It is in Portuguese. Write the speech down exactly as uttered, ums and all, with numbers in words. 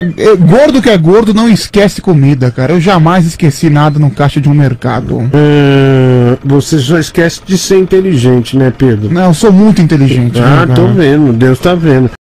É, gordo que é gordo não esquece comida, cara. Eu jamais esqueci nada no caixa de um mercado. É, você só esquece de ser inteligente, né, Pedro? Não, eu sou muito inteligente. Ah, né, tô cara? vendo, Deus tá vendo.